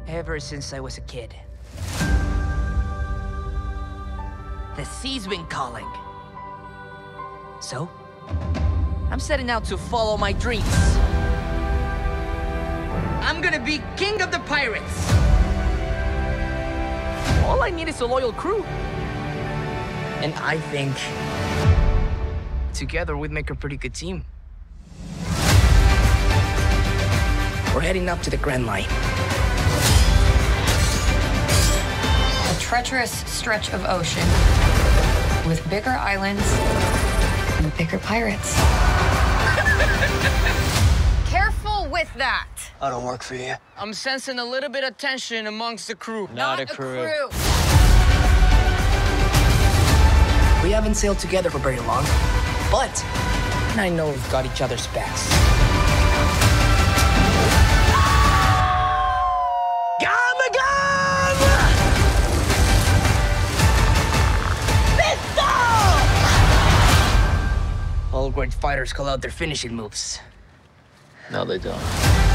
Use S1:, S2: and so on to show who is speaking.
S1: Ever since I was a kid. The sea's been calling. So, I'm setting out to follow my dreams. I'm gonna be king of the pirates. All I need is a loyal crew. And I think together we'd make a pretty good team. We're heading up to the Grand Line.
S2: A treacherous stretch of ocean with bigger islands and bigger pirates. Careful with that.
S3: I don't work for you.
S1: I'm sensing a little bit of tension amongst the crew.
S4: Not a crew.
S1: We haven't sailed together for very long, but I know we've got each other's backs. All great fighters call out their finishing moves.
S4: No, they don't.